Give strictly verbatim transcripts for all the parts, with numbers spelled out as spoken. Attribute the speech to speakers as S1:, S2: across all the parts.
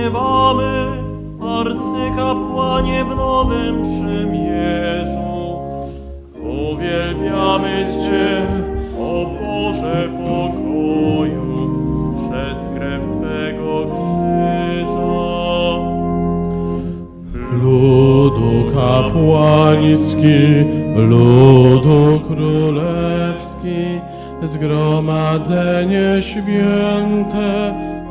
S1: śpiewamy, arcykapłanie w Nowym Przymierzu. Uwielbiamy Cię, o Boże pokoju, przez krew Twego krzyża.
S2: Ludu kapłański, ludu królewski, zgromadzenie święte,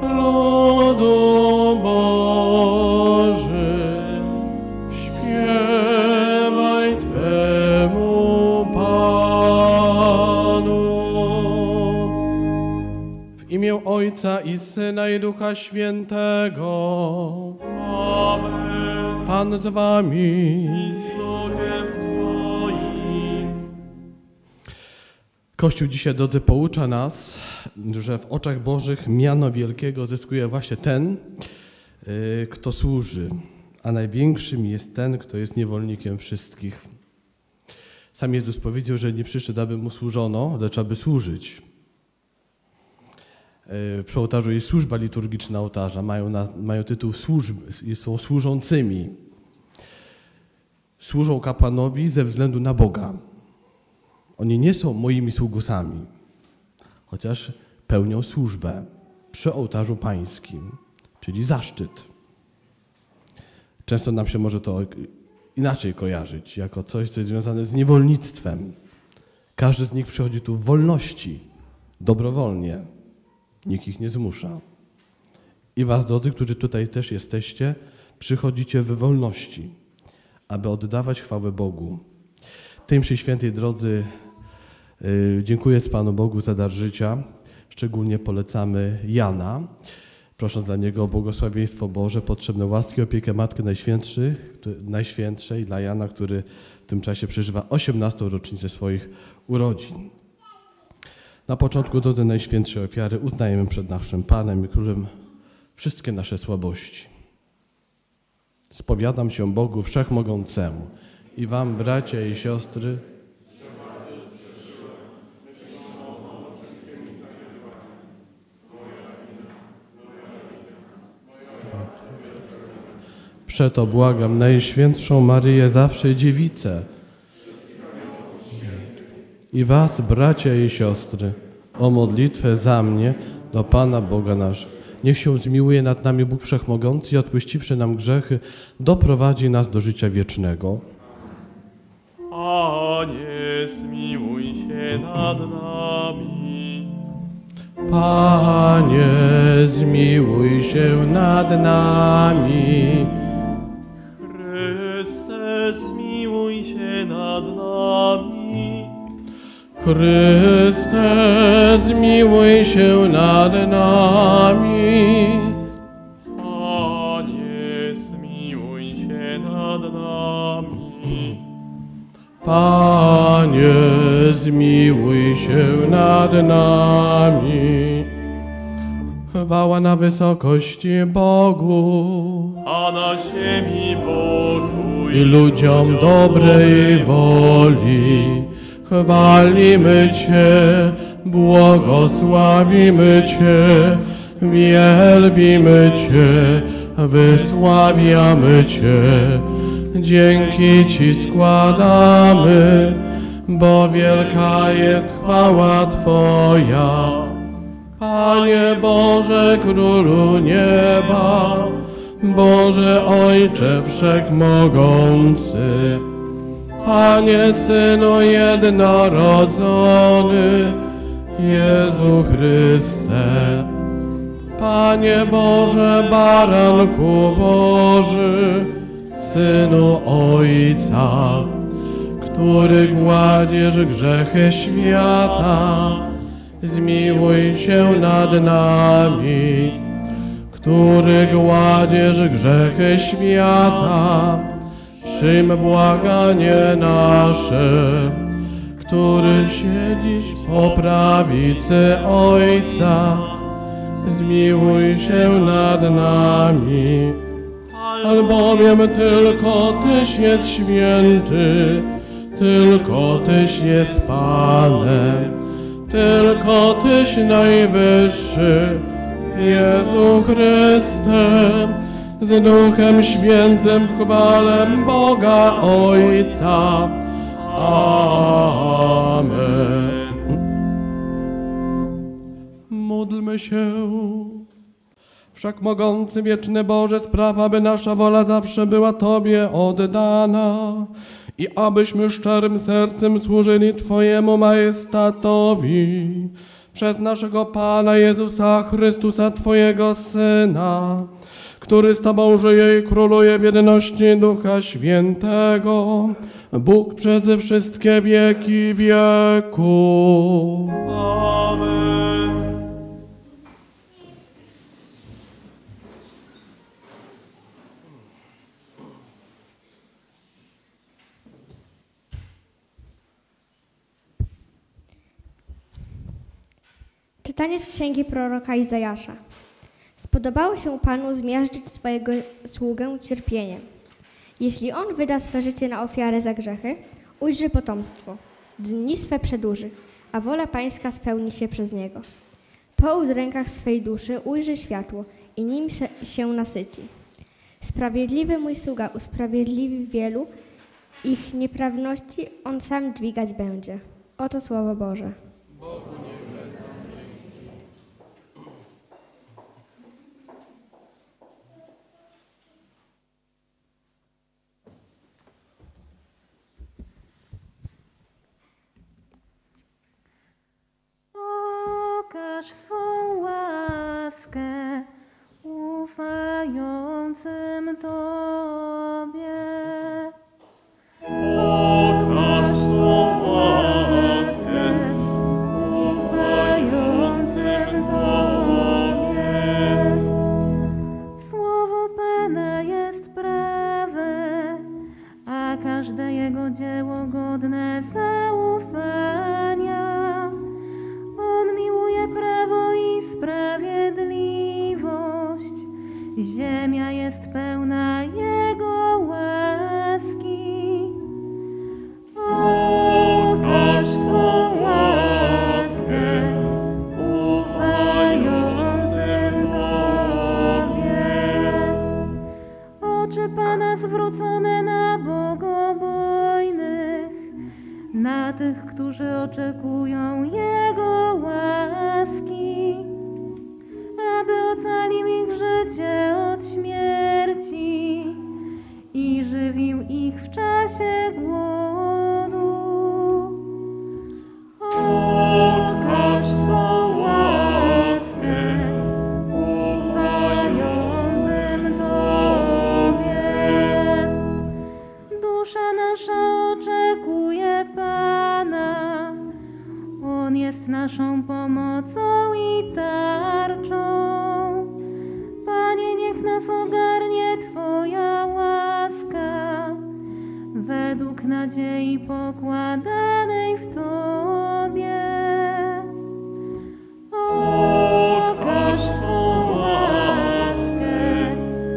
S2: ludu Boży, śpiewaj Twemu Panu. W imię Ojca i Syna i Ducha Świętego.
S1: Amen.
S2: Pan z wami.
S1: I z duchem Twoim.
S2: Kościół dzisiaj, drodzy, poucza nas, że w oczach Bożych miano wielkiego zyskuje właśnie ten, yy, kto służy, a największym jest ten, kto jest niewolnikiem wszystkich. Sam Jezus powiedział, że nie przyszedł, aby mu służono, lecz aby służyć. Yy, przy ołtarzu jest służba liturgiczna ołtarza, mają, na, mają tytuł służby, są służącymi. Służą kapłanowi ze względu na Boga. Oni nie są moimi sługusami, chociaż pełnią służbę przy ołtarzu pańskim, czyli zaszczyt. Często nam się może to inaczej kojarzyć, jako coś, co jest związane z niewolnictwem. Każdy z nich przychodzi tu w wolności, dobrowolnie. Nikt ich nie zmusza. I was, drodzy, którzy tutaj też jesteście, przychodzicie w wolności, aby oddawać chwałę Bogu. Tej mszy świętej, drodzy, yy, dziękuję Panu Bogu za dar życia. Szczególnie polecamy Jana, prosząc dla niego o błogosławieństwo Boże, potrzebne łaski, opiekę Matki Najświętszej, Najświętszej dla Jana, który w tym czasie przeżywa osiemnastą rocznicę swoich urodzin. Na początku, drodzy, Najświętszej ofiary uznajemy przed naszym Panem i Królem wszystkie nasze słabości. Spowiadam się Bogu Wszechmogącemu i wam, bracia i siostry, przeto błagam Najświętszą Maryję, zawsze Dziewicę, i was, bracia i siostry, o modlitwę za mnie do Pana Boga naszego. Niech się zmiłuje nad nami Bóg Wszechmogący i odpuściwszy nam grzechy, doprowadzi nas do życia wiecznego.
S1: Panie, zmiłuj się nad nami.
S2: Panie, zmiłuj się nad nami.
S1: Chryste, zmiłuj się nad nami.
S2: Chryste, zmiłuj się nad nami.
S1: Panie, zmiłuj się nad nami.
S2: Panie, zmiłuj się nad nami. Chwała na wysokości Bogu,
S1: A na ziemi pokój
S2: i ludziom dobrej woli. Chwalimy Cię, błogosławimy Cię, wielbimy Cię, wysławiamy Cię. Dzięki Ci składamy, bo wielka jest chwała Twoja. Panie Boże, Królu nieba, Boże Ojcze Wszechmogący, Panie Synu jednorodzony, Jezu Chryste, Panie Boże, Baranku Boży, Synu Ojca, który gładziesz grzechy świata, zmiłuj się nad nami. Który gładziesz grzechy świata, przyjm błaganie nasze. Który siedzisz po prawicy Ojca, zmiłuj się nad nami. Albowiem tylko Tyś jest święty, tylko Tyś jest Panem, tylko Tyś najwyższy, Jezu Chryste, z Duchem Świętym w chwale Boga Ojca. Amen. Módlmy się. Wszechmogący, wieczny Boże, sprawa, by nasza wola zawsze była Tobie oddana i abyśmy szczerym sercem służyli Twojemu majestatowi przez naszego Pana Jezusa Chrystusa, Twojego Syna, który z Tobą żyje i króluje w jedności Ducha Świętego, Bóg przez wszystkie wieki wieków.
S1: Amen.
S3: Czytanie z księgi proroka Izajasza. Spodobało się Panu zmiażdżyć swojego sługę cierpieniem. Jeśli on wyda swe życie na ofiarę za grzechy, ujrzy potomstwo, dni swe przedłuży, a wola Pańska spełni się przez niego. Po udrękach swej duszy ujrzy światło i nim się nasyci. Sprawiedliwy mój sługa usprawiedliwi wielu, ich nieprawności on sam dźwigać będzie. Oto słowo Boże.
S4: Pokaż swą łaskę ufającym Tobie.
S1: Pokaż swą łaskę ufającym Tobie.
S4: Słowo Pana jest prawe, a każde Jego dzieło godne zaufania. On miłuje prawo i sprawiedliwość. Ziemia jest pełna Jego łaski.
S1: Pokaż swą łaskę ufającym Tobie.
S4: Oczy Pana zwrócone na bogobojnych, na tych, którzy oczekują Jego łaski, aby ocalił ich życie od śmierci i żywił ich w czasie głodu.
S1: Pokaż swą łaskę ufającym Tobie.
S4: Dusza nasza oczekuje Pana, On jest naszą pomocą i tarczą. Panie, niech nas ogarnie Twoja łaska, według nadziei pokładanej w Tobie.
S1: Pokaż swą łaskę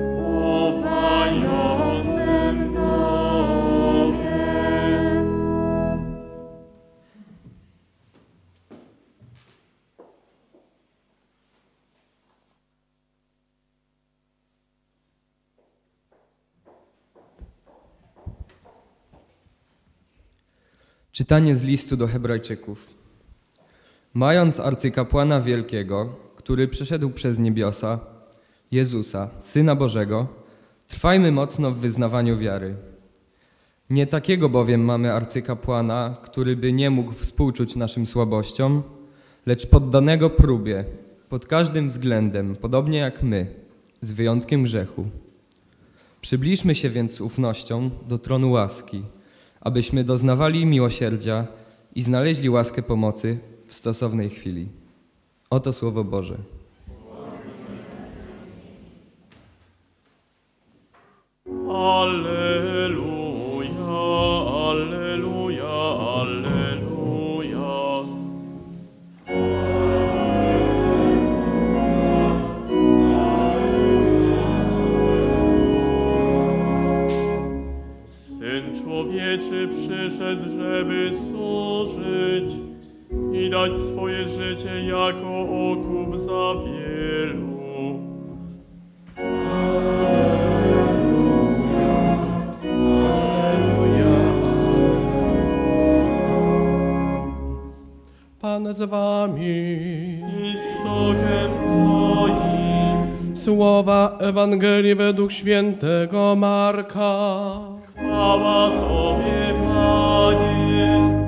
S1: ufającym Tobie.
S5: Czytanie z listu do Hebrajczyków. Mając arcykapłana wielkiego, który przeszedł przez niebiosa, Jezusa, Syna Bożego, trwajmy mocno w wyznawaniu wiary. Nie takiego bowiem mamy arcykapłana, który by nie mógł współczuć naszym słabościom, lecz poddanego próbie, pod każdym względem, podobnie jak my, z wyjątkiem grzechu. Przybliżmy się więc z ufnością do tronu łaski, abyśmy doznawali miłosierdzia i znaleźli łaskę pomocy w stosownej chwili. Oto Słowo Boże.
S1: Alleluja, alleluja, alleluja. Syn Człowieczy przyszedł, żeby służyć i dać swoje życie jako okup za wielu.
S2: Słowa Ewangelii według świętego Marka.
S1: Chwała Tobie, Panie.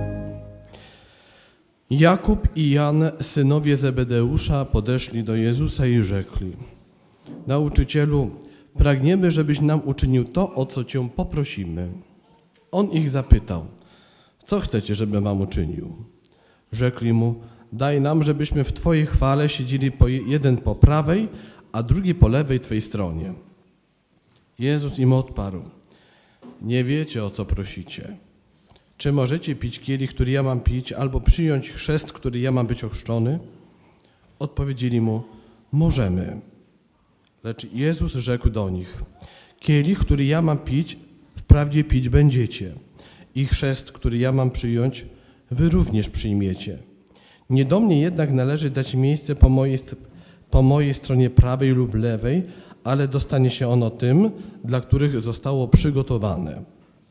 S2: Jakub i Jan, synowie Zebedeusza, podeszli do Jezusa i rzekli: Nauczycielu, pragniemy, żebyś nam uczynił to, o co Cię poprosimy. On ich zapytał: Co chcecie, żebym wam uczynił? Rzekli mu: Daj nam, żebyśmy w Twojej chwale siedzieli po jeden po prawej, a drugi po lewej Twojej stronie. Jezus im odparł: Nie wiecie, o co prosicie. Czy możecie pić kielich, który ja mam pić, albo przyjąć chrzest, który ja mam być ochrzczony? Odpowiedzieli mu: Możemy. Lecz Jezus rzekł do nich: Kielich, który ja mam pić, wprawdzie pić będziecie. I chrzest, który ja mam przyjąć, wy również przyjmiecie. Nie do mnie jednak należy dać miejsce po mojej, po mojej stronie prawej lub lewej, ale dostanie się ono tym, dla których zostało przygotowane.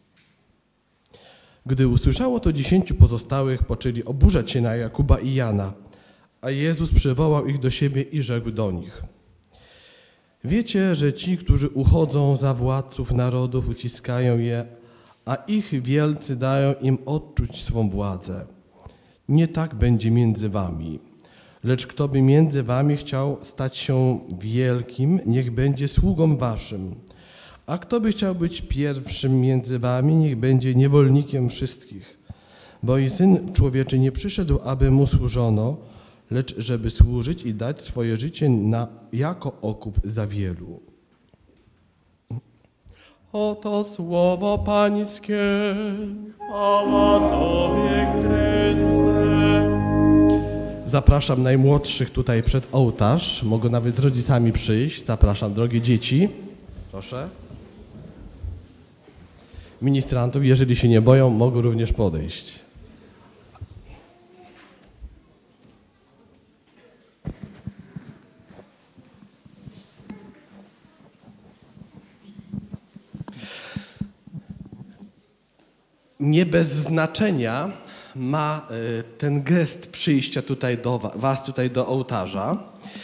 S2: Gdy usłyszało to dziesięciu pozostałych, poczęli oburzać się na Jakuba i Jana, a Jezus przywołał ich do siebie i rzekł do nich: Wiecie, że ci, którzy uchodzą za władców narodów, uciskają je, a ich wielcy dają im odczuć swą władzę. Nie tak będzie między wami. Lecz kto by między wami chciał stać się wielkim, niech będzie sługą waszym. A kto by chciał być pierwszym między wami, niech będzie niewolnikiem wszystkich. Bo i Syn Człowieczy nie przyszedł, aby mu służono, lecz żeby służyć i dać swoje życie na, jako okup za wielu. Oto słowo Pańskie.
S1: Chwała Tobie, Chryste.
S2: Zapraszam najmłodszych tutaj przed ołtarz. Mogą nawet z rodzicami przyjść. Zapraszam, drogie dzieci. Proszę. Ministrantów, jeżeli się nie boją, mogą również podejść. Nie bez znaczenia ma ten gest przyjścia tutaj do was, tutaj do ołtarza.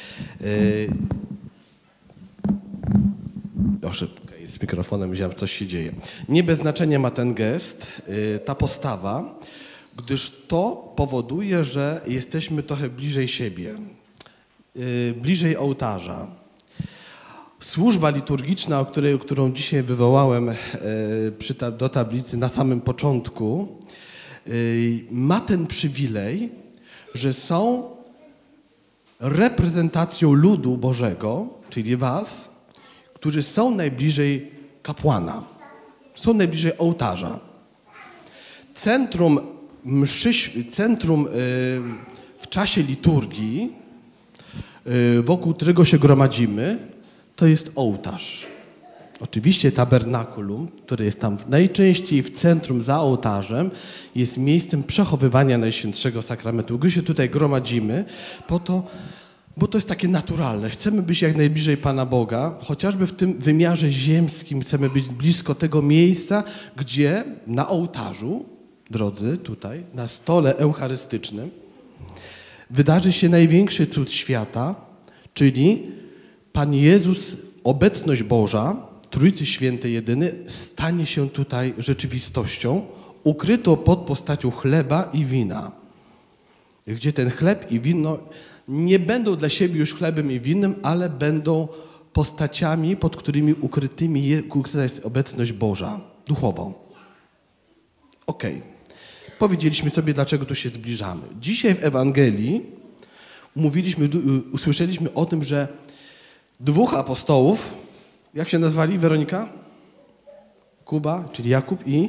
S2: O, szybko, z mikrofonem widziałem, że coś się dzieje. Nie bez znaczenia ma ten gest, ta postawa, gdyż to powoduje, że jesteśmy trochę bliżej siebie, bliżej ołtarza. Służba liturgiczna, o której, którą dzisiaj wywołałem przy ta, do tablicy na samym początku, ma ten przywilej, że są reprezentacją ludu Bożego, czyli was, którzy są najbliżej kapłana, są najbliżej ołtarza. Centrum mszy, centrum w czasie liturgii, wokół którego się gromadzimy, to jest ołtarz. Oczywiście tabernakulum, który jest tam najczęściej w centrum za ołtarzem, jest miejscem przechowywania Najświętszego Sakramentu. Gdy się tutaj gromadzimy, po to, bo to jest takie naturalne. Chcemy być jak najbliżej Pana Boga, chociażby w tym wymiarze ziemskim chcemy być blisko tego miejsca, gdzie na ołtarzu, drodzy, tutaj, na stole eucharystycznym, wydarzy się największy cud świata, czyli Pan Jezus, obecność Boża, Trójcy Świętej Jedyny, stanie się tutaj rzeczywistością, ukrytą pod postacią chleba i wina. Gdzie ten chleb i wino nie będą dla siebie już chlebem i winem, ale będą postaciami, pod którymi ukrytymi jest obecność Boża, duchową. Okej. Okay. Powiedzieliśmy sobie, dlaczego tu się zbliżamy. Dzisiaj w Ewangelii mówiliśmy, usłyszeliśmy o tym, że dwóch apostołów, jak się nazwali, Weronika? Kuba, czyli Jakub i?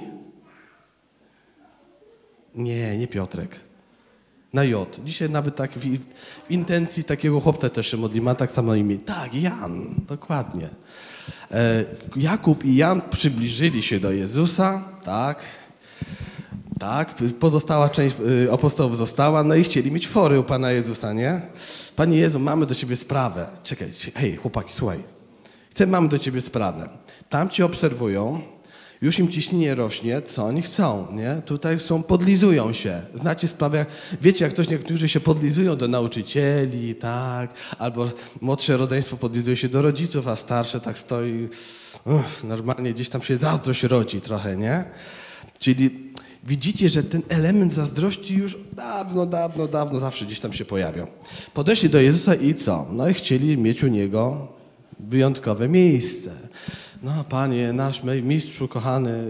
S2: Nie, nie Piotrek. Na J. Dzisiaj nawet tak w, w intencji takiego chłopca też się modli, ma tak samo na imię. Tak, Jan, dokładnie. E, Jakub i Jan przybliżyli się do Jezusa, tak, tak, pozostała część apostołów została, no i chcieli mieć fory u Pana Jezusa, nie? Panie Jezu, mamy do Ciebie sprawę. Czekaj, hej, chłopaki, słuchaj. Chcę, mamy do Ciebie sprawę. Tam Cię obserwują, Już im ciśnienie rośnie, co oni chcą, nie? Tutaj są, podlizują się. Znacie sprawę, jak, wiecie, jak ktoś, niektórzy się podlizują do nauczycieli, tak? Albo młodsze rodzeństwo podlizuje się do rodziców, a starsze tak stoi, uff, normalnie gdzieś tam się zazdrość rodzi trochę, nie? Czyli widzicie, że ten element zazdrości już dawno, dawno, dawno zawsze gdzieś tam się pojawiał. Podeszli do Jezusa i co? No i chcieli mieć u Niego wyjątkowe miejsce. No, Panie, nasz mistrzu kochany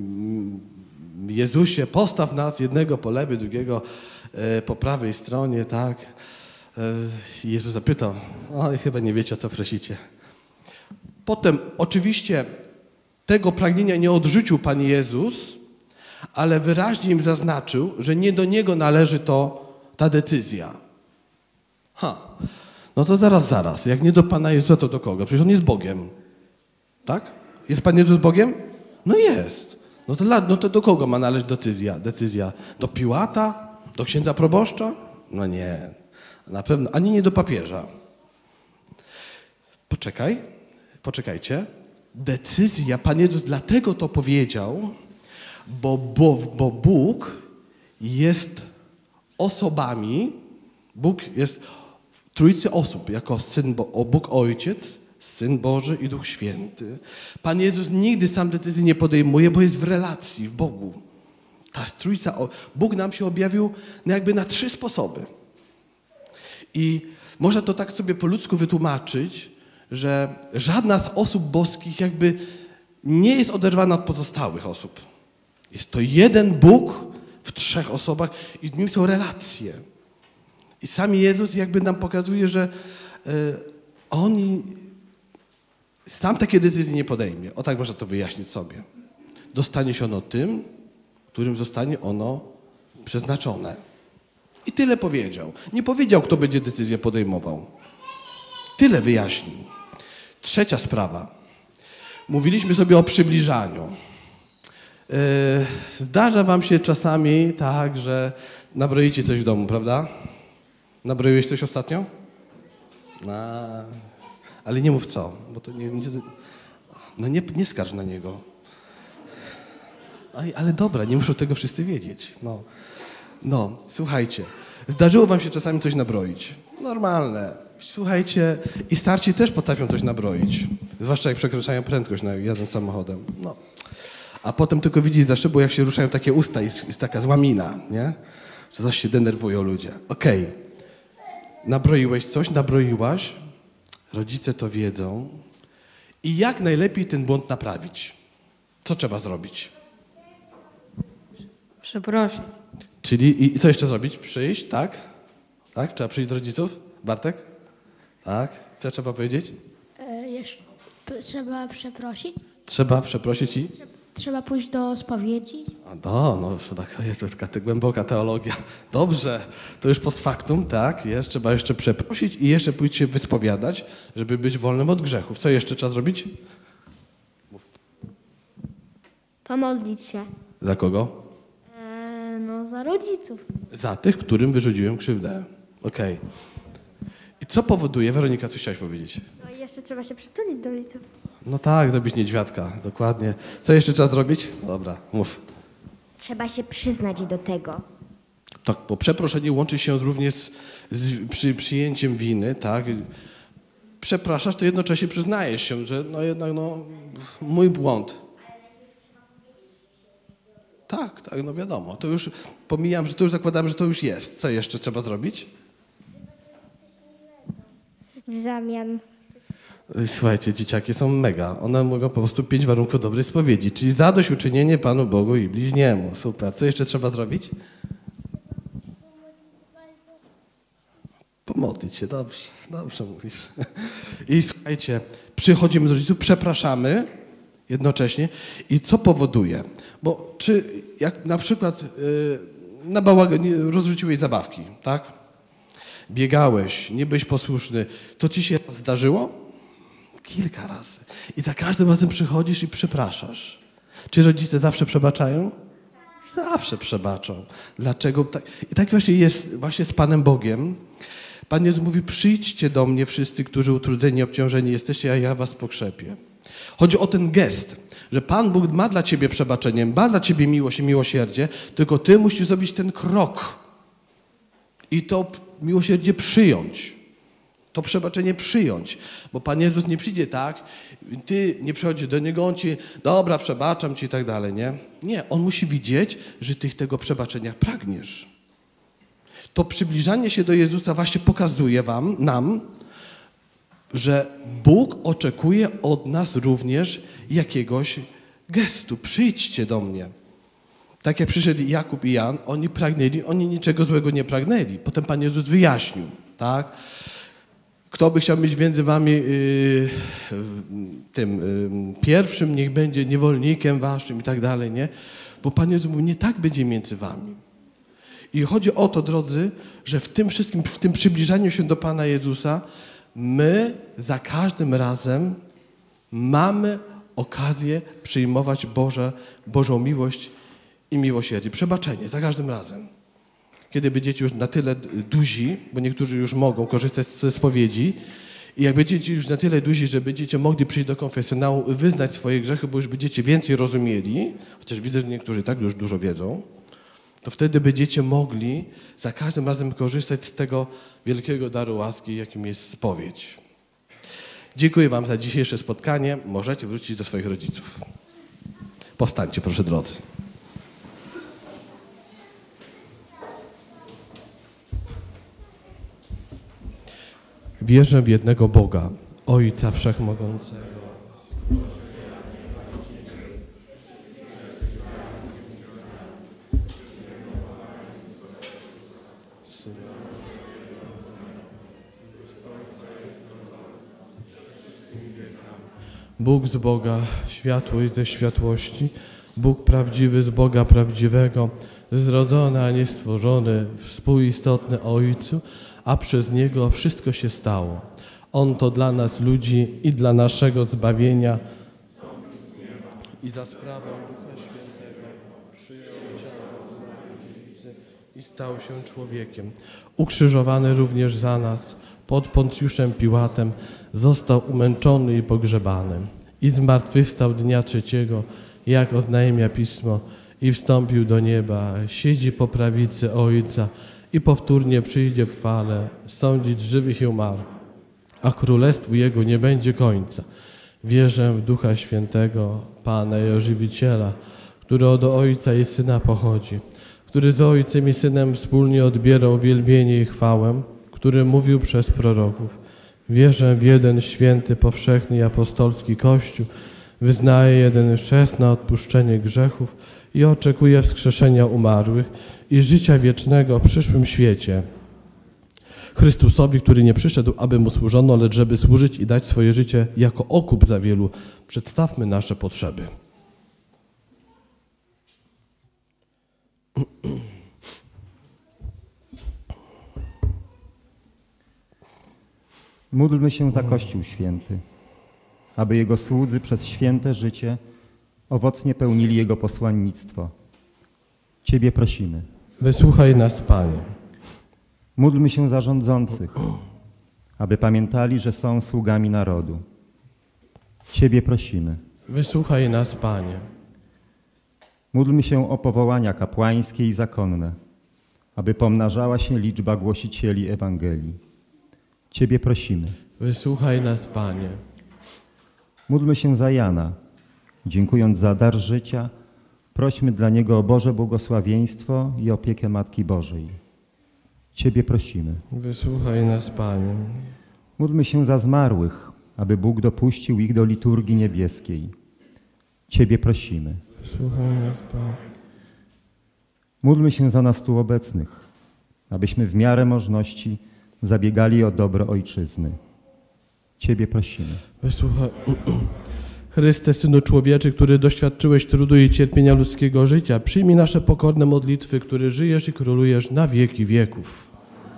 S2: Jezusie, postaw nas jednego po lewej, drugiego po prawej stronie, tak? I Jezus zapytał, oj, chyba nie wiecie, o co prosicie. Potem oczywiście tego pragnienia nie odrzucił Pan Jezus, ale wyraźnie im zaznaczył, że nie do Niego należy to, ta decyzja. Ha, no to zaraz, zaraz, jak nie do Pana Jezusa, to do kogo? Przecież On jest Bogiem. Tak? Jest Pan Jezus Bogiem? No jest. No to, no to do kogo ma należeć decyzja? Decyzja do Piłata? Do księdza proboszcza? No nie. Na pewno. Ani nie do papieża. Poczekaj. Poczekajcie. Decyzja, Pan Jezus dlatego to powiedział, bo, bo, bo Bóg jest osobami, Bóg jest w trójcy osób, jako Syn, Bo, Bóg Ojciec, Syn Boży i Duch Święty. Pan Jezus nigdy sam decyzji nie podejmuje, bo jest w relacji, w Bogu. Ta trójca, Bóg nam się objawił jakby na trzy sposoby. I można to tak sobie po ludzku wytłumaczyć, że żadna z osób boskich jakby nie jest oderwana od pozostałych osób. Jest to jeden Bóg w trzech osobach i w nim są relacje. I sam Jezus jakby nam pokazuje, że y, On sam takie decyzje nie podejmie. O tak można to wyjaśnić sobie. Dostanie się ono tym, którym zostanie ono przeznaczone. I tyle powiedział. Nie powiedział, kto będzie decyzję podejmował. Tyle wyjaśnił. Trzecia sprawa. Mówiliśmy sobie o przybliżaniu. Yy, zdarza wam się czasami tak, że nabroicie coś w domu, prawda? Nabroiłeś coś ostatnio? Na... Ale nie mów co, bo to nie... nie no nie, nie skarż na niego. Aj, ale dobra, nie muszą tego wszyscy wiedzieć. No. no, słuchajcie. Zdarzyło wam się czasami coś nabroić. Normalne. Słuchajcie, i starci też potrafią coś nabroić. Zwłaszcza jak przekraczają prędkość na jeden samochodem. No. A potem tylko widzisz za szybą, jak się ruszają takie usta i jest taka złamina, nie? Że coś się denerwują ludzie. Okej. Okay. Nabroiłeś coś, nabroiłaś. Rodzice to wiedzą. I jak najlepiej ten błąd naprawić? Co trzeba zrobić?
S6: Przeprosić.
S2: Czyli i co jeszcze zrobić? Przyjść, tak? Tak? Trzeba przyjść do rodziców? Bartek? Tak? Co trzeba powiedzieć?
S7: E, jeszcze, p- trzeba przeprosić.
S2: Trzeba przeprosić i?
S7: Trzeba pójść do spowiedzi.
S2: A do, no tak, jest to taka głęboka teologia. Dobrze, to już post factum, tak, jest, trzeba jeszcze przeprosić i jeszcze pójść się wyspowiadać, żeby być wolnym od grzechów. Co jeszcze trzeba zrobić?
S3: Pomodlić się.
S2: Za kogo?
S3: E, no, za rodziców.
S2: Za tych, którym wyrządziłem krzywdę. Okej. Okay. I co powoduje, Weronika, co chciałaś powiedzieć?
S3: No i jeszcze trzeba się przytulić do rodziców.
S2: No tak, zrobić niedźwiadka, dokładnie. Co jeszcze trzeba zrobić? Dobra, mów.
S8: Trzeba się przyznać do tego.
S2: Tak, bo przeproszenie łączy się również z, z przy, przyjęciem winy, tak? Przepraszasz, to jednocześnie przyznajesz się, że no jednak no, mój błąd. Tak, tak, no wiadomo. To już pomijam, że to już zakładam, że to już jest. Co jeszcze trzeba zrobić?
S3: W zamian.
S2: Słuchajcie, dzieciaki są mega. One mówią po prostu pięć warunków dobrej spowiedzi, czyli zadośćuczynienie Panu Bogu i bliźniemu. Super. Co jeszcze trzeba zrobić? Pomodlić się. Dobrze, dobrze mówisz. I słuchajcie, przychodzimy do rodziców, przepraszamy jednocześnie. I co powoduje? Bo czy jak na przykład yy, na bałaganie rozrzuciłeś zabawki, tak? Biegałeś, nie byłeś posłuszny, to ci się zdarzyło? Kilka razy. I za każdym razem przychodzisz i przepraszasz. Czy rodzice zawsze przebaczają? Zawsze przebaczą. Dlaczego? I tak właśnie jest właśnie z Panem Bogiem. Pan Jezus mówi, przyjdźcie do mnie wszyscy, którzy utrudzeni, obciążeni jesteście, a ja was pokrzepię. Chodzi o ten gest, że Pan Bóg ma dla ciebie przebaczenie, ma dla ciebie miłość i miłosierdzie, tylko ty musisz zrobić ten krok i to miłosierdzie przyjąć. To przebaczenie przyjąć, bo Pan Jezus nie przyjdzie tak, ty nie przychodzisz do Niego, On ci, dobra, przebaczam ci i tak dalej, nie? Nie, On musi widzieć, że ty tego przebaczenia pragniesz. To przybliżanie się do Jezusa właśnie pokazuje wam, nam, że Bóg oczekuje od nas również jakiegoś gestu. Przyjdźcie do mnie. Tak jak przyszedł Jakub i Jan, oni pragnęli, oni niczego złego nie pragnęli. Potem Pan Jezus wyjaśnił, tak? Kto by chciał mieć między wami yy, tym yy, pierwszym, niech będzie niewolnikiem waszym i tak dalej, nie? Bo Pan Jezus mówi, nie tak będzie między wami. I chodzi o to, drodzy, że w tym wszystkim, w tym przybliżaniu się do Pana Jezusa, my za każdym razem mamy okazję przyjmować Boże, Bożą miłość i miłosierdzie. Przebaczenie za każdym razem. Kiedy będziecie już na tyle duzi, bo niektórzy już mogą korzystać ze spowiedzi, i jak będziecie już na tyle duzi, że będziecie mogli przyjść do konfesjonału i wyznać swoje grzechy, bo już będziecie więcej rozumieli, chociaż widzę, że niektórzy tak już dużo wiedzą, to wtedy będziecie mogli za każdym razem korzystać z tego wielkiego daru łaski, jakim jest spowiedź. Dziękuję wam za dzisiejsze spotkanie. Możecie wrócić do swoich rodziców. Powstańcie, proszę drodzy. Wierzę w jednego Boga, Ojca Wszechmogącego. Bóg z Boga, światłość ze światłości, Bóg prawdziwy z Boga prawdziwego, zrodzony, a nie stworzony, współistotny Ojcu, a przez Niego wszystko się stało. On to dla nas ludzi i dla naszego zbawienia i za sprawę Ducha Świętego przyjął ciało Maryjcy i stał się człowiekiem. Ukrzyżowany również za nas, pod Poncjuszem Piłatem, został umęczony i pogrzebany. I zmartwychwstał dnia trzeciego, jak oznajmia Pismo, i wstąpił do nieba, siedzi po prawicy Ojca i powtórnie przyjdzie w chwale, sądzić żywych i umarłych, a królestwu Jego nie będzie końca. Wierzę w Ducha Świętego, Pana i Ożywiciela, który od Ojca i Syna pochodzi, który z Ojcem i Synem wspólnie odbierał wielbienie i chwałę, który mówił przez proroków. Wierzę w jeden święty, powszechny i apostolski Kościół, wyznaję jeden chrzest na odpuszczenie grzechów i oczekuję wskrzeszenia umarłych i życia wiecznego w przyszłym świecie. Chrystusowi, który nie przyszedł, aby Mu służono, lecz żeby służyć i dać swoje życie jako okup za wielu, przedstawmy nasze potrzeby.
S6: Módlmy się za Kościół Święty, aby Jego słudzy przez święte życie owocnie pełnili Jego posłannictwo. Ciebie prosimy.
S2: Wysłuchaj nas, Panie.
S6: Módlmy się za rządzących, aby pamiętali, że są sługami narodu. Ciebie prosimy.
S2: Wysłuchaj nas, Panie.
S6: Módlmy się o powołania kapłańskie i zakonne, aby pomnażała się liczba głosicieli Ewangelii. Ciebie prosimy.
S2: Wysłuchaj nas, Panie.
S6: Módlmy się za Jana. Dziękując za dar życia, prośmy dla niego o Boże błogosławieństwo i opiekę Matki Bożej. Ciebie prosimy.
S2: Wysłuchaj nas, Panie.
S6: Módlmy się za zmarłych, aby Bóg dopuścił ich do liturgii niebieskiej. Ciebie prosimy.
S2: Wysłuchaj nas, Panie.
S6: Módlmy się za nas tu obecnych, abyśmy w miarę możności zabiegali o dobro Ojczyzny. Ciebie prosimy.
S2: Wysłuchaj. Chryste, Synu Człowieczy, który doświadczyłeś trudu i cierpienia ludzkiego życia, przyjmij nasze pokorne modlitwy, który żyjesz i królujesz na wieki wieków.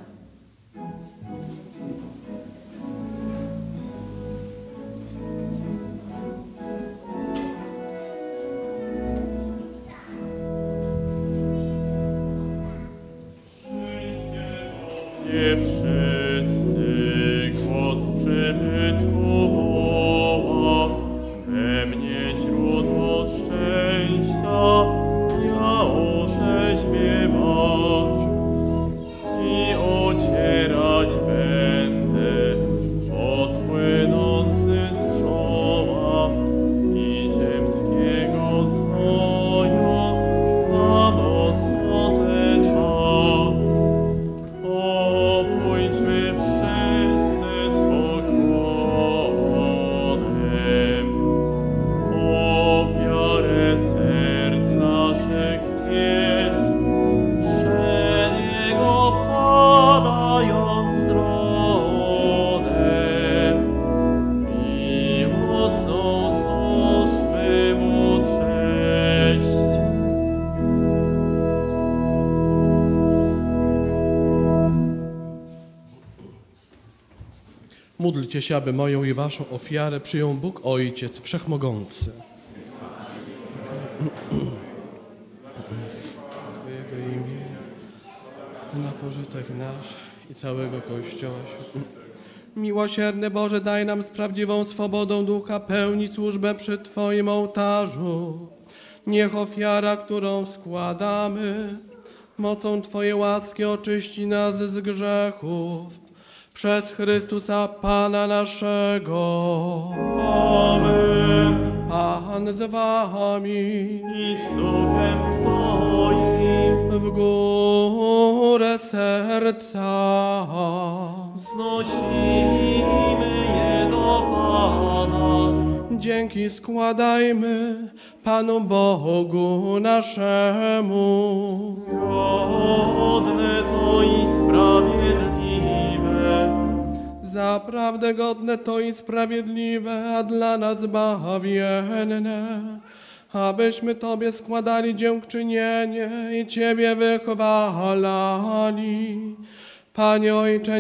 S1: Nie wszyscy głos przybytku woła, we mnie mnie źródło szczęścia, ja orzeźwię was i ocierać będę pot płynący z czoła i ziemskiego znoju, wam osłodzę czas. O, pójdźmy wszyscy z pokonem, ofiarę serc naszych nieść, przed Jego padając tronem. Miłosną złóżmy Mu cześć.
S2: Módlcie się, aby moją i waszą ofiarę przyjął Bóg Ojciec Wszechmogący. Swojego imię na pożytek nasz i całego Kościoła. Miłosierny Boże, daj nam z prawdziwą swobodą ducha pełnić służbę przy Twoim ołtarzu. Niech ofiara, którą składamy, mocą Twojej łaski oczyści nas z grzechów. Przez Chrystusa Pana naszego.
S1: Amen.
S2: Pan z wami.
S1: I z duchem Twoim
S2: W górę serca.
S1: wznosimy je do Pana.
S2: Dzięki składajmy Panu Bogu naszemu.
S1: Godne to i sprawiedliwe.
S2: Zaprawdę godne to i sprawiedliwe, a dla nas zbawienne, abyśmy Tobie składali dziękczynienie i Ciebie wychwalali. Panie Ojcze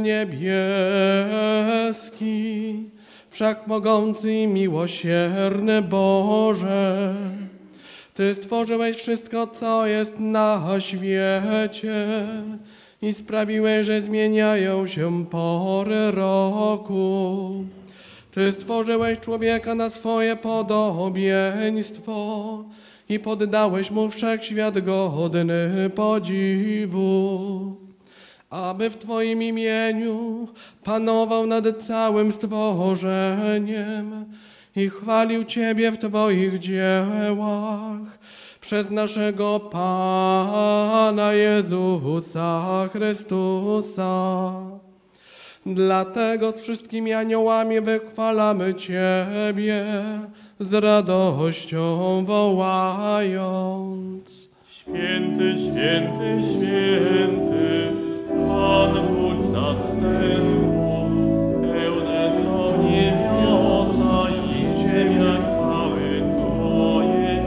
S2: niebieski, wszechmogący i miłosierny Boże, Ty stworzyłeś wszystko, co jest na świecie i sprawiłeś, że zmieniają się pory roku. Ty stworzyłeś człowieka na swoje podobieństwo i poddałeś mu wszechświat godny podziwu, aby w Twoim imieniu panował nad całym stworzeniem i chwalił Ciebie w Twoich dziełach przez naszego Pana Jezusa Chrystusa. Dlatego z wszystkimi aniołami wychwalamy Ciebie, z radością wołając.
S1: Święty, święty, święty, Pan Bóg zastępów, pełne są niebiosa i ziemia chwały Twojej.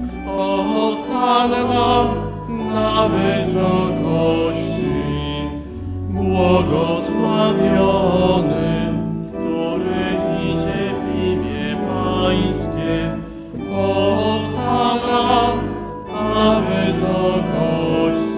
S1: Hosanna na wysokości, błogosławiony, który idzie w imię Pańskie. Hosanna na wysokości.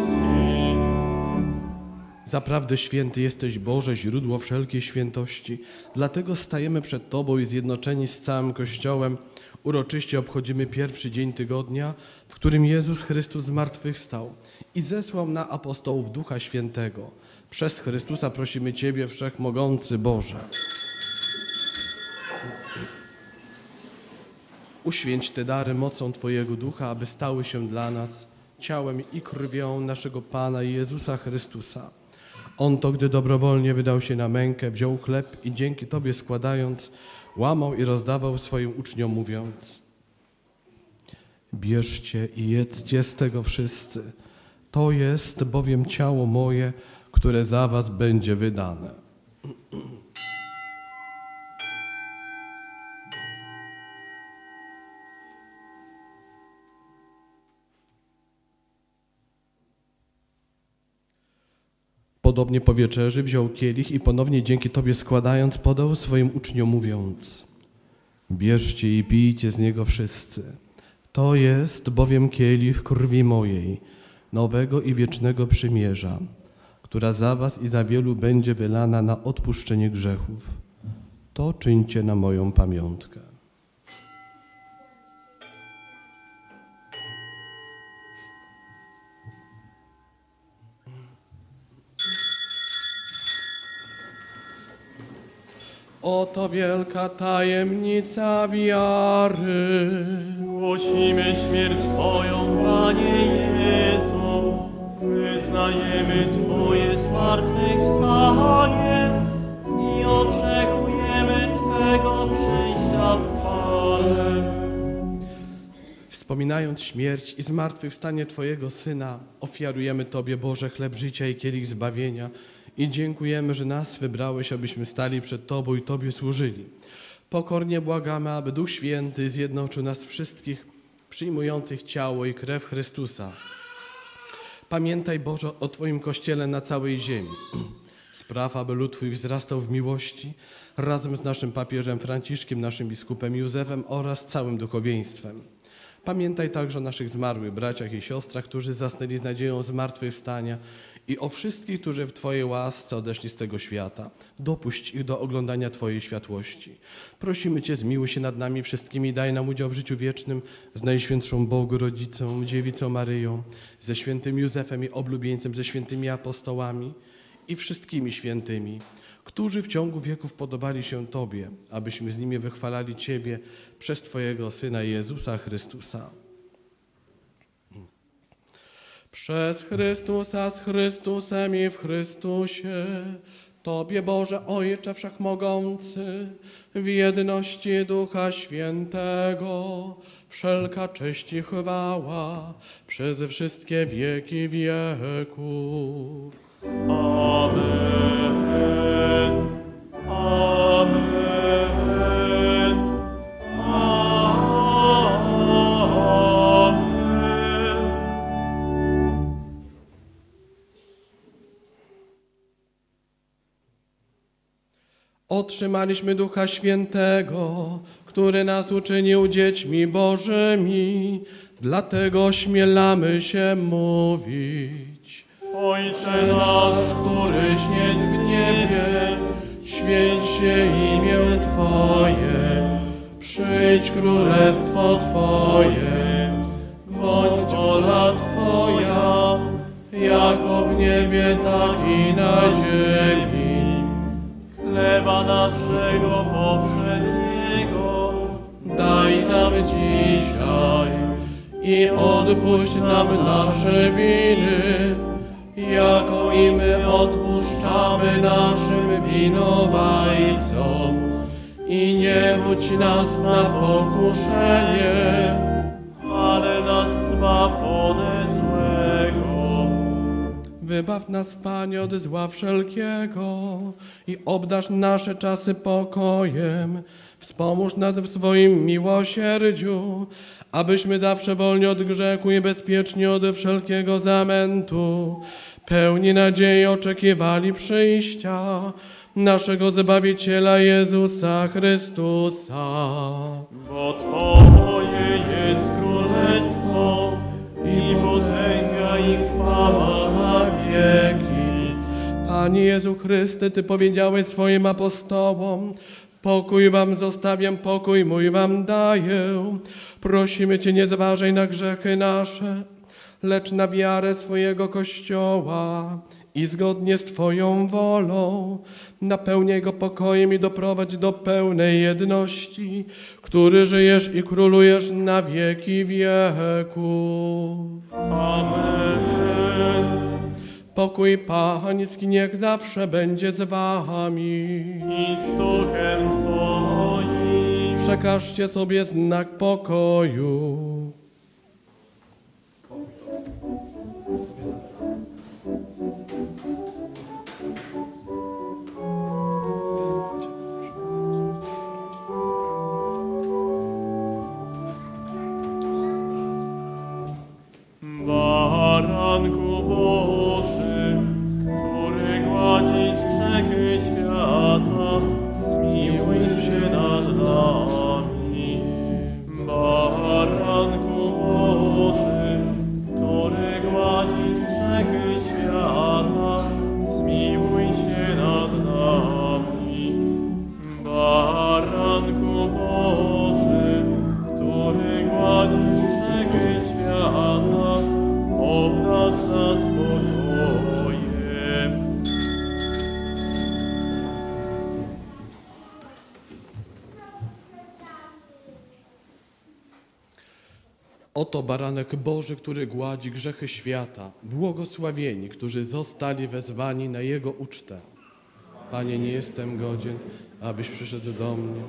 S2: Zaprawdę święty jesteś, Boże, źródło wszelkiej świętości. Dlatego stajemy przed Tobą i zjednoczeni z całym Kościołem uroczyście obchodzimy pierwszy dzień tygodnia, w którym Jezus Chrystus zmartwychwstał i zesłał na apostołów Ducha Świętego. Przez Chrystusa prosimy Ciebie, Wszechmogący Boże. Uświęć te dary mocą Twojego Ducha, aby stały się dla nas ciałem i krwią naszego Pana Jezusa Chrystusa. On to, gdy dobrowolnie wydał się na mękę, wziął chleb i dzięki Tobie składając, łamał i rozdawał swoim uczniom, mówiąc: bierzcie i jedzcie z tego wszyscy. To jest bowiem ciało moje, które za was będzie wydane. Podobnie po wieczerzy wziął kielich i ponownie dzięki Tobie składając, podał swoim uczniom, mówiąc: bierzcie i pijcie z niego wszyscy. To jest bowiem kielich krwi mojej, nowego i wiecznego przymierza, która za was i za wielu będzie wylana na odpuszczenie grzechów. To czyńcie na moją pamiątkę. Oto wielka tajemnica wiary.
S1: Głosimy śmierć Twoją, Panie Jezu. Wyznajemy Twoje zmartwychwstanie i oczekujemy Twego przyjścia w chwale.
S2: Wspominając śmierć i zmartwychwstanie Twojego Syna, ofiarujemy Tobie, Boże, chleb życia i kielich zbawienia i dziękujemy, że nas wybrałeś, abyśmy stali przed Tobą i Tobie służyli. Pokornie błagamy, aby Duch Święty zjednoczył nas wszystkich, przyjmujących ciało i krew Chrystusa. Pamiętaj, Boże, o Twoim Kościele na całej ziemi. Spraw, aby lud Twój wzrastał w miłości razem z naszym papieżem Franciszkiem, naszym biskupem Józefem oraz całym duchowieństwem. Pamiętaj także o naszych zmarłych braciach i siostrach, którzy zasnęli z nadzieją zmartwychwstania i o wszystkich, którzy w Twojej łasce odeszli z tego świata. Dopuść ich do oglądania Twojej światłości. Prosimy Cię, zmiłuj się nad nami wszystkimi i daj nam udział w życiu wiecznym z Najświętszą Bogu Rodzicą, Dziewicą Maryją, ze świętym Józefem i oblubieńcem, ze świętymi apostołami i wszystkimi świętymi, którzy w ciągu wieków podobali się Tobie, abyśmy z nimi wychwalali Ciebie przez Twojego Syna Jezusa Chrystusa. Przez Chrystusa, z Chrystusem i w Chrystusie, Tobie, Boże Ojcze Wszechmogący, w jedności Ducha Świętego, wszelka cześć i chwała przez wszystkie wieki wieków.
S1: Amen. Amen.
S2: Otrzymaliśmy Ducha Świętego, który nas uczynił dziećmi Bożymi, dlatego ośmielamy się mówić.
S1: Ojcze nasz, któryś jest w niebie, święć się imię Twoje, przyjdź królestwo Twoje, bądź wola Twoja, jako w niebie, tak i na ziemi. Chleba naszego powszedniego daj nam dzisiaj i odpuść nam nasze winy, jako i my odpuszczamy naszym winowajcom. I nie budź nas na pokuszenie, ale nas zbaw ode złego. Wybaw nas, Panie, od zła wszelkiego i obdarz nasze czasy pokojem. Wspomóż nas w swoim miłosierdziu, abyśmy zawsze wolni od grzechu i bezpiecznie od wszelkiego zamętu, pełni nadziei oczekiwali przyjścia naszego Zbawiciela Jezusa Chrystusa. Bo Twoje jest królestwo i potęga i chwała na wieki.
S2: Panie Jezu Chryste, Ty powiedziałeś swoim apostołom: pokój wam zostawiam, pokój mój wam daję. Prosimy Cię, nie zważaj na grzechy nasze, lecz na wiarę swojego Kościoła i zgodnie z Twoją wolą napełniaj go pokojem i doprowadź do pełnej jedności, który żyjesz i królujesz na wieki wieków.
S1: Amen.
S2: Pokój Pański niech zawsze będzie z wami.
S1: I z duchem Twoim.
S2: Przekażcie sobie znak pokoju.
S1: Baranku Boży, który gładzisz grzechy świata, zmiłuj się nad nami. Baranku
S2: Oto baranek Boży, który gładzi grzechy świata. Błogosławieni, którzy zostali wezwani na Jego ucztę. Panie, nie jestem godzien, abyś przyszedł do mnie.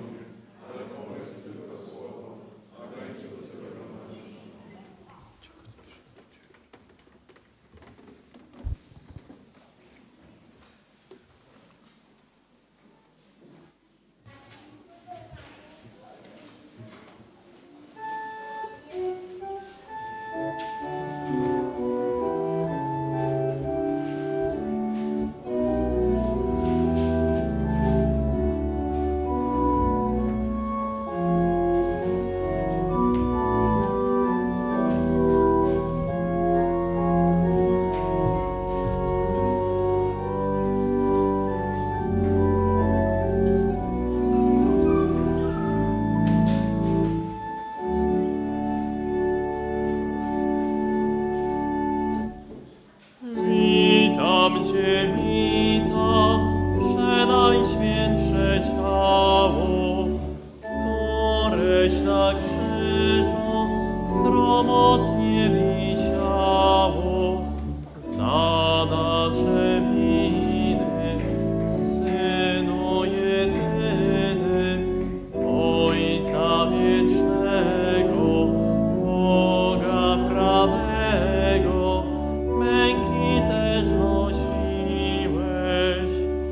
S1: Witam Cię, witam, przenajświętsze ciało, któreś na krzyżu sromotnie wisiało. Za nasze winy, Synu jedyny, Ojca wiecznego, Boga prawego, męki te znosiłeś.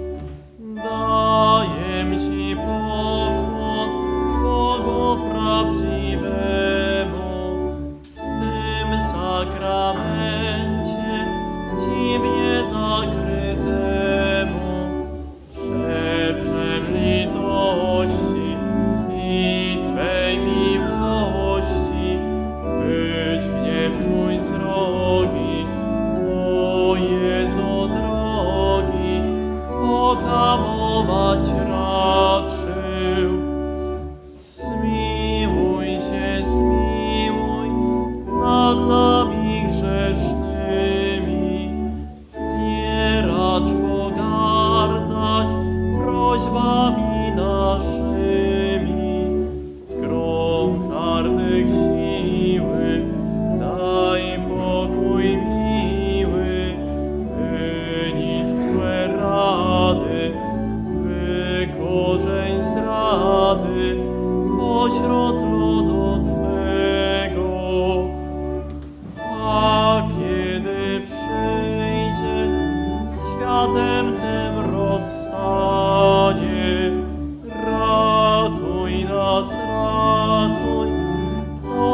S1: Daję Ci pokłon Bogu prawdziwemu, w tym sakramencie dziwnie zakrytemu, żebrzem litości i Twej miłości być gniew swój srogi, o Jezu drogi, okamować raczył. Zmiłuj się, zmiłuj nad nami grzesznymi, nie racz pogardzać prośbami naszymi. Z grom karnych siły daj pokój miły, wyniszcz złe rady, wykorzeń zdrady pośród ludu Twego. A kiedy przyjdzie z światem tym rozstanie, ratuj nas, ratuj, to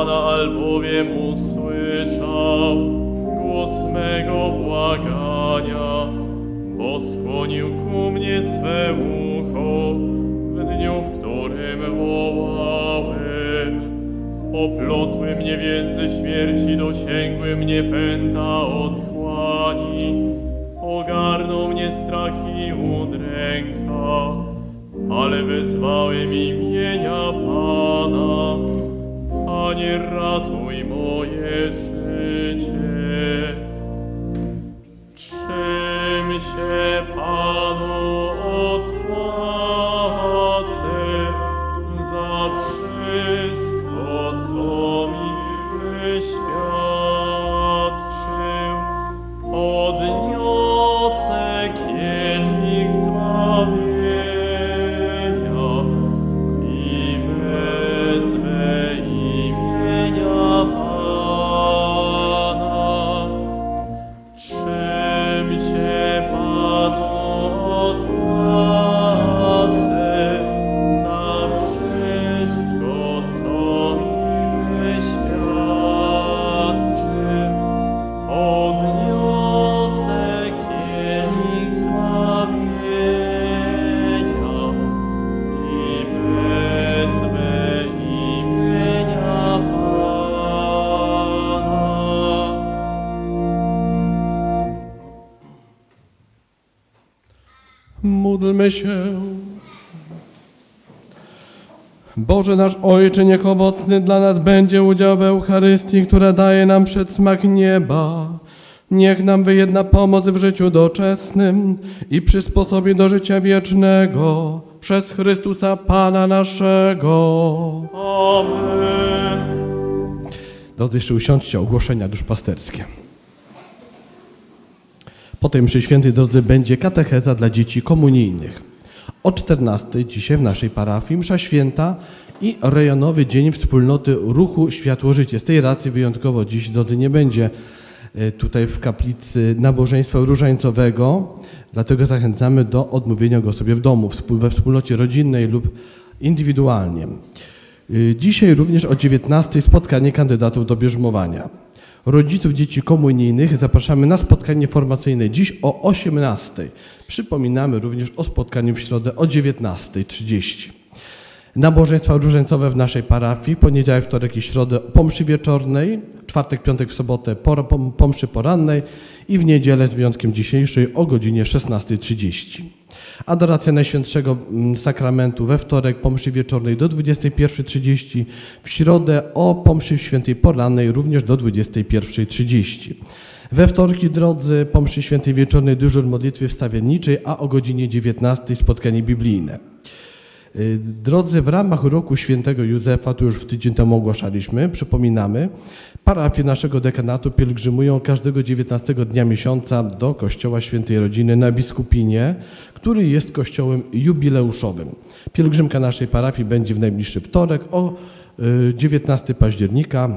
S1: Pana albowiem usłyszał głos mego błagania, bo skłonił ku mnie swe ucho w dniu, w którym wołałem. Oplotły mnie więzy śmierci, dosięgły mnie pęta otchłani. Ogarnął mnie strach i udręka, ale wezwałem imienia Pana. Panie, ratuj moje życie. Czym się Panu odpłacę za wszystko, co mi wyświadczył? Podniosę kielich zbawienia i wezmę imienia Pana. Czym się Panu odpłacę za wszystko, co mi wyświadczył? Podniosę kielich zbawienia i wezmę imienia Pana.
S2: Módlmy się. Boże nasz Ojcze, niech owocny dla nas będzie udział w Eucharystii, która daje nam przedsmak nieba. Niech nam wyjedna pomoc w życiu doczesnym i przysposobi do życia wiecznego przez Chrystusa Pana naszego.
S1: Amen.
S2: Drodzy, jeszcze usiądźcie, ogłoszenia duszpasterskie. Po tej mszy świętej, drodzy, będzie katecheza dla dzieci komunijnych. O czternastej dzisiaj w naszej parafii msza święta i rejonowy dzień wspólnoty ruchu Światło-Życie. Z tej racji wyjątkowo dziś, drodzy, nie będzie tutaj w kaplicy nabożeństwa różańcowego, dlatego zachęcamy do odmówienia go sobie w domu, we wspólnocie rodzinnej lub indywidualnie. Dzisiaj również o dziewiętnastej spotkanie kandydatów do bierzmowania. Rodziców dzieci komunijnych zapraszamy na spotkanie formacyjne dziś o osiemnastej. Przypominamy również o spotkaniu w środę o dziewiętnastej trzydzieści. Nabożeństwa różańcowe w naszej parafii, poniedziałek, wtorek i środę po mszy wieczornej, czwartek, piątek, w sobotę po, po, po mszy porannej i w niedzielę z wyjątkiem dzisiejszej o godzinie szesnastej trzydzieści. Adoracja Najświętszego Sakramentu we wtorek po mszy wieczornej do dwudziestej pierwszej trzydzieści, w środę o po mszy świętej porannej również do dwudziestej pierwszej trzydzieści. We wtorki, drodzy, po mszy świętej wieczornej dyżur modlitwy wstawienniczej, a o godzinie dziewiętnastej spotkanie biblijne. Drodzy, w ramach roku świętego Józefa, to już w tydzień temu ogłaszaliśmy, przypominamy, parafie naszego dekanatu pielgrzymują każdego dziewiętnastego dnia miesiąca do Kościoła Świętej Rodziny na Biskupinie, który jest kościołem jubileuszowym. Pielgrzymka naszej parafii będzie w najbliższy wtorek o dziewiętnastego października.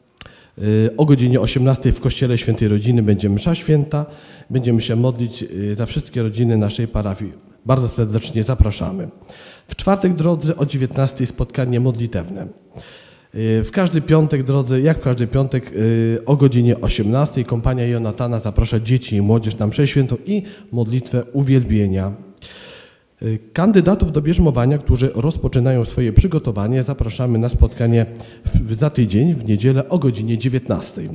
S2: O godzinie osiemnastej w Kościele Świętej Rodziny będzie msza święta. Będziemy się modlić za wszystkie rodziny naszej parafii. Bardzo serdecznie zapraszamy. W czwartek, drodzy, o dziewiętnastej spotkanie modlitewne. W każdy piątek, drodzy, jak w każdy piątek o godzinie osiemnastej kompania Jonatana zaprasza dzieci i młodzież na mszę świętą i modlitwę uwielbienia. Kandydatów do bierzmowania, którzy rozpoczynają swoje przygotowanie, zapraszamy na spotkanie w, za tydzień, w niedzielę o godzinie dziewiętnastej.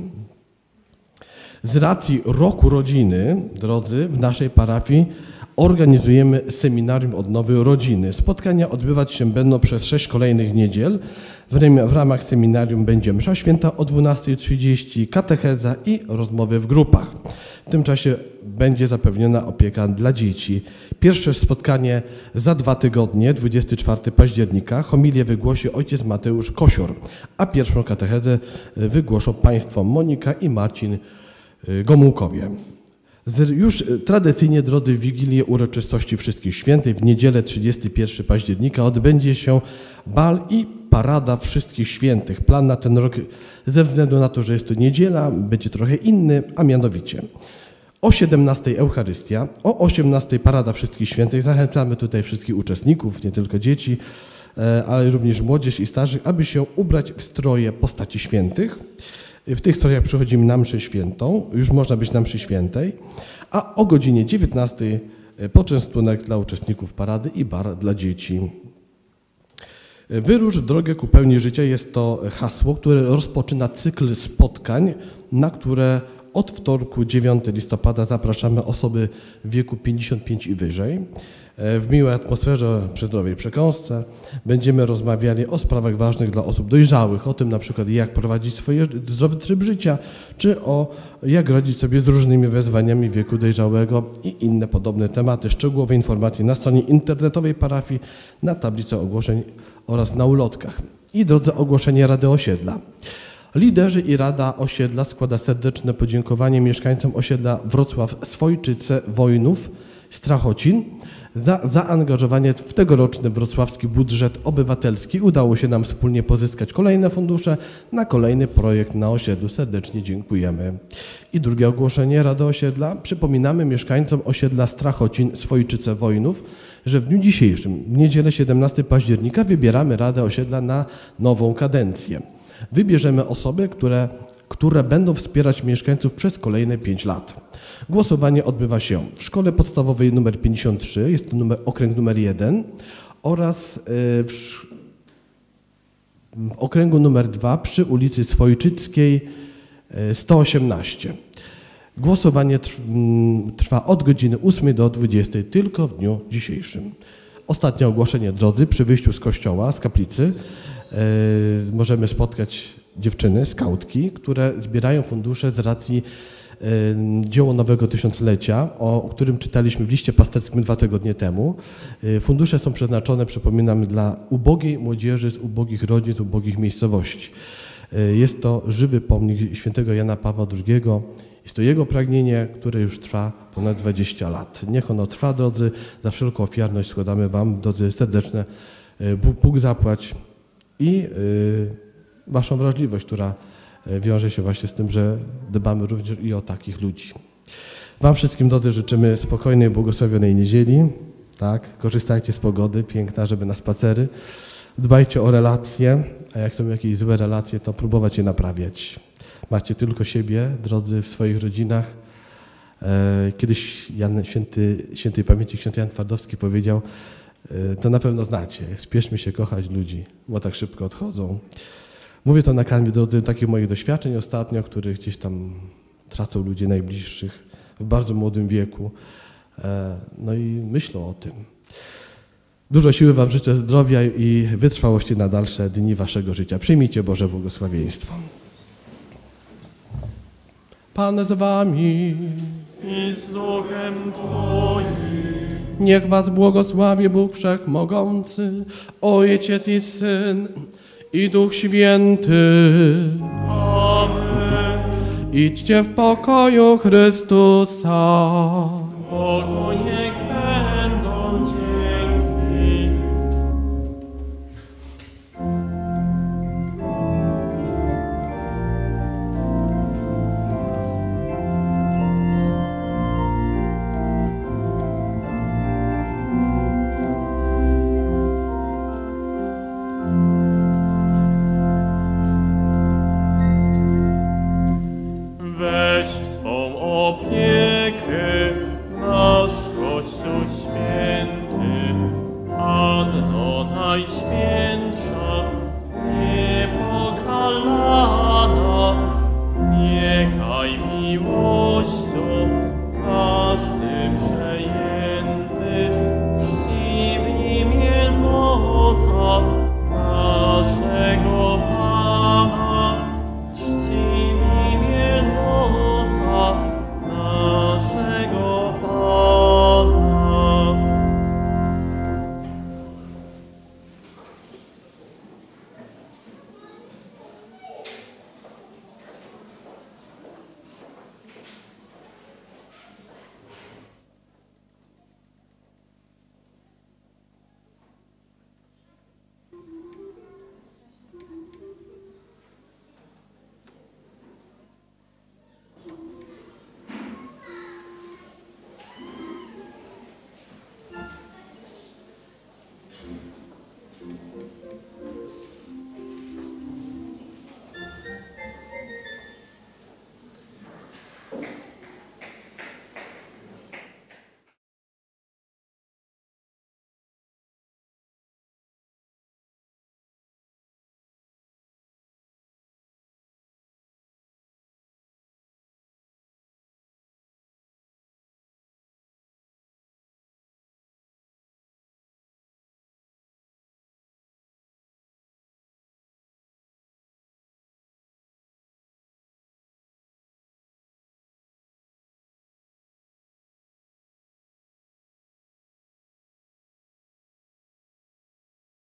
S2: Z racji roku rodziny, drodzy, w naszej parafii organizujemy seminarium odnowy rodziny. Spotkania odbywać się będą przez sześć kolejnych niedziel. W ramach seminarium będzie msza święta o dwunastej trzydzieści, katecheza i rozmowy w grupach. W tym czasie będzie zapewniona opieka dla dzieci. Pierwsze spotkanie za dwa tygodnie, dwudziestego czwartego października. Homilię wygłosi ojciec Mateusz Kosior, a pierwszą katechezę wygłoszą państwo Monika i Marcin Gomułkowie. Już tradycyjnie, drodzy, w Wigilię Uroczystości Wszystkich Świętych w niedzielę trzydziestego pierwszego października odbędzie się bal i parada Wszystkich Świętych. Plan na ten rok, ze względu na to, że jest to niedziela, będzie trochę inny, a mianowicie o siedemnastej Eucharystia, o osiemnastej Parada Wszystkich Świętych. Zachęcamy tutaj wszystkich uczestników, nie tylko dzieci. ale również młodzież i starszych, aby się ubrać w stroje postaci świętych. W tych strojach przychodzimy na mszę świętą, już można być na mszy świętej, a o godzinie dziewiętnastej poczęstunek dla uczestników parady i bar dla dzieci. Wyrusz w drogę ku pełni życia jest to hasło, które rozpoczyna cykl spotkań, na które od wtorku dziewiątego listopada zapraszamy osoby w wieku pięćdziesiąt pięć i wyżej. W miłej atmosferze przy zdrowej przekąsce będziemy rozmawiali o sprawach ważnych dla osób dojrzałych, o tym na przykład jak prowadzić swoje zdrowy tryb życia, czy o jak radzić sobie z różnymi wyzwaniami wieku dojrzałego i inne podobne tematy. Szczegółowe informacje na stronie internetowej parafii, na tablicy ogłoszeń oraz na ulotkach. I drodze ogłoszenie Rady Osiedla. Liderzy i Rada Osiedla składa serdeczne podziękowanie mieszkańcom osiedla Wrocław Swojczyce Wojnów Strachocin za zaangażowanie w tegoroczny wrocławski budżet obywatelski. Udało się nam wspólnie pozyskać kolejne fundusze na kolejny projekt na osiedlu. Serdecznie dziękujemy. I drugie ogłoszenie Rady Osiedla. Przypominamy mieszkańcom osiedla Strachocin Swojczyce Wojnów, że w dniu dzisiejszym, w niedzielę siedemnastego października, wybieramy Radę Osiedla na nową kadencję. Wybierzemy osoby, które, które będą wspierać mieszkańców przez kolejne pięć lat. Głosowanie odbywa się w szkole podstawowej nr pięćdziesiąt trzy, jest to numer, okręg numer jeden, oraz w, w okręgu numer dwa przy ulicy Swojczyckiej sto osiemnaście. Głosowanie trwa od godziny ósmej do dwudziestej, tylko w dniu dzisiejszym. Ostatnie ogłoszenie, drodzy, przy wyjściu z kościoła, z kaplicy, możemy spotkać dziewczyny, skautki, które zbierają fundusze z racji dzieło nowego tysiąclecia, o którym czytaliśmy w liście pasterskim dwa tygodnie temu. Fundusze są przeznaczone, przypominam, dla ubogiej młodzieży z ubogich rodzin, z ubogich miejscowości. Jest to żywy pomnik świętego Jana Pawła drugiego. Jest to jego pragnienie, które już trwa ponad dwadzieścia lat. Niech ono trwa, drodzy. Za wszelką ofiarność składamy wam, drodzy, serdeczne Bóg zapłać i waszą wrażliwość, która wiąże się właśnie z tym, że dbamy również i o takich ludzi. Wam wszystkim, drodzy, życzymy spokojnej, błogosławionej niedzieli. Tak, korzystajcie z pogody, piękna, żeby na spacery. Dbajcie o relacje, a jak są jakieś złe relacje, to próbować je naprawiać. Macie tylko siebie, drodzy, w swoich rodzinach. Kiedyś Jan, święty, świętej pamięci ksiądz Jan Twardowski powiedział, to na pewno znacie, spieszmy się kochać ludzi, bo tak szybko odchodzą. Mówię to na kanwie, drodzy, takich moich doświadczeń ostatnio, których gdzieś tam tracą ludzie najbliższych w bardzo młodym wieku. No i myślą o tym. Dużo siły wam życzę, zdrowia i wytrwałości na dalsze dni waszego życia. Przyjmijcie Boże błogosławieństwo. Pan z wami
S1: i z duchem Twoim.
S2: Niech was błogosławi Bóg Wszechmogący, Ojciec i Syn i Duch Święty.
S1: Amen.
S2: Idźcie w pokoju Chrystusa.
S1: Bóg